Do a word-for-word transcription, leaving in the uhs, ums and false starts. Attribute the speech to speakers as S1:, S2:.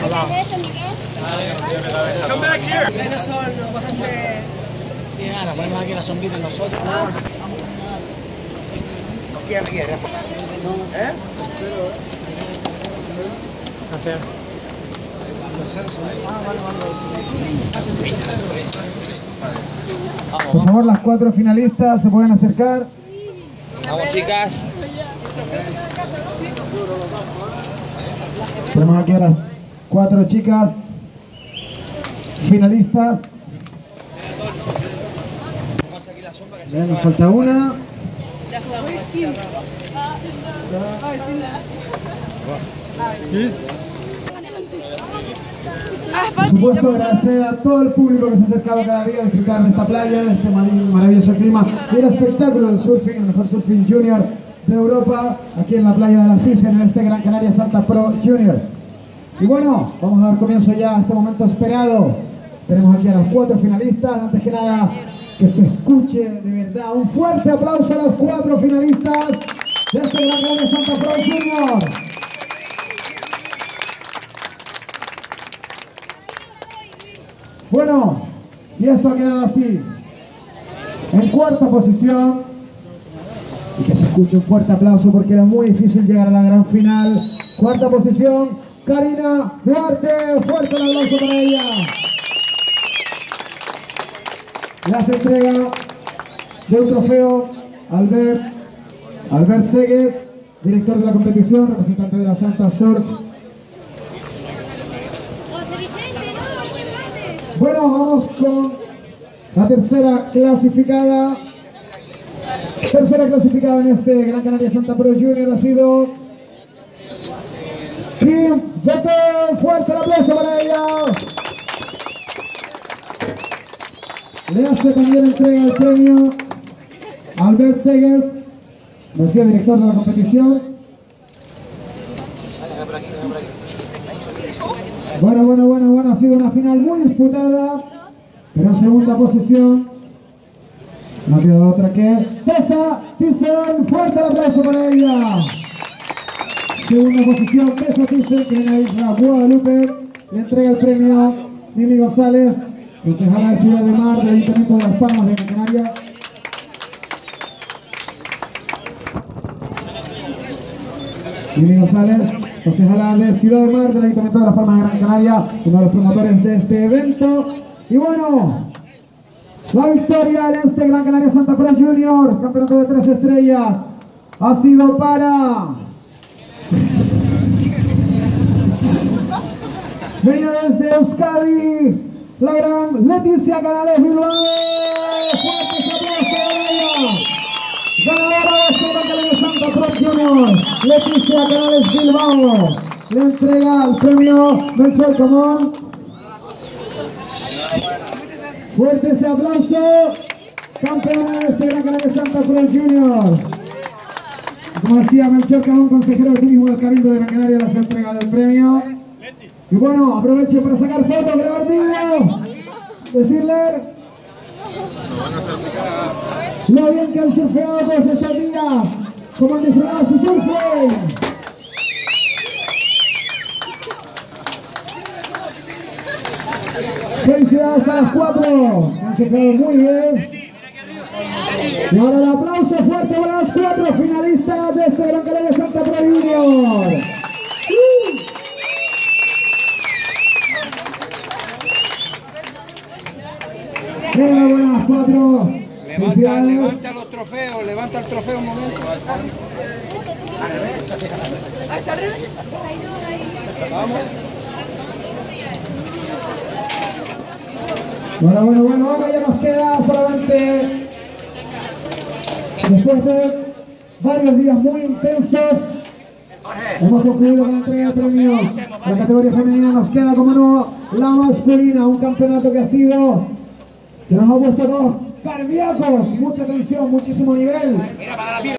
S1: Come back here.
S2: No son, no vas a hacer.
S3: Sí, nada, nos ponemos aquí la sombrita nosotros.
S2: Ah.
S1: ¿Quién quiere? ¿Eh?
S3: Hacer.
S4: Por favor, las cuatro finalistas se pueden acercar.
S1: Vamos, chicas.
S4: Tenemos aquí a las cuatro chicas finalistas. Bien, nos falta una.
S2: Ya está.
S4: ¿Sí? Por supuesto, agradecer a todo el público que se ha acercado cada día a disfrutar de esta playa, de este maravilloso clima y el espectáculo del surfing, el mejor surfing junior de Europa, aquí en la playa de la Sisa, en este Gran Canaria Santa Pro Junior. Y bueno, vamos a dar comienzo ya a este momento esperado. Tenemos aquí a las cuatro finalistas. Antes que nada, que se escuche de verdad. Un fuerte aplauso a las cuatro finalistas de este Gran Canaria Santa Pro Junior. Bueno, y esto ha quedado así. En cuarta posición, y que se escuche un fuerte aplauso porque era muy difícil llegar a la gran final. Cuarta posición, Karina Duarte. Fuerte el aplauso para ella. Las entrega de un trofeo Albert, Albert Segues, director de la competición, representante de la Santa Surf. Bueno, vamos con la tercera clasificada. Tercera clasificada en este Gran Canaria Santa Pro Junior ha sido Kim Vettel. Fuerte el aplauso para ella. Le hace también entrega el premio a Albert Segers, decía director de la competición. Bueno, bueno, bueno, bueno, ha sido una final muy disputada, pero en segunda posición no queda otra que Tessa Thyssen. Fuerte el aplauso para ella. Segunda posición, Tessa Thyssen, que en la isla Guadalupe. Le entrega el premio Mimi González, concejala de Ciudad de Mar, del Ayuntamiento de Las Palmas de Gran Canaria. Mimi González, concejala de Ciudad de Mar, del Ayuntamiento de Las Palmas de Gran Canaria, uno de los promotores de este evento. Y bueno, la victoria en este Gran Canaria Santa Pro Junior, campeonato de tres estrellas, ha sido para... venía desde Euskadi, la gran Leticia Canales Bilbao. ¡Fuertes aplausos a ella! Ganadora de este Gran Canaria Santa Pro Junior, Leticia Canales Bilbao. Le entrega el premio Melchor Camón. Fuerte ese aplauso. Campeona de este Gran Canaria Santa Pro Junior. Como decía Melchor Camón, consejero de turismo del Cabildo de Gran Canaria, les ha entregado el premio. Y bueno, aproveche para sacar fotos, grabar vídeo, decirle lo bien que han surfeado todos estos días, como han disfrutado su surfing. Felicidades a las cuatro, han surfeado muy bien. Y ahora el aplauso fuerte para las cuatro finalistas de este Gran Canaria Santa Pro Junior. Enhorabuena, las cuatro.
S1: Levanta, levanta los trofeos, levanta el trofeo un momento. Vamos.
S4: Bueno, bueno, bueno, ahora ya nos queda solamente, después de varios días muy intensos, hemos concluido con la entrega del premio. La categoría femenina nos queda, como no, la masculina, un campeonato que ha sido, que nos ha puesto todos cardíacos, mucha tensión, muchísimo nivel.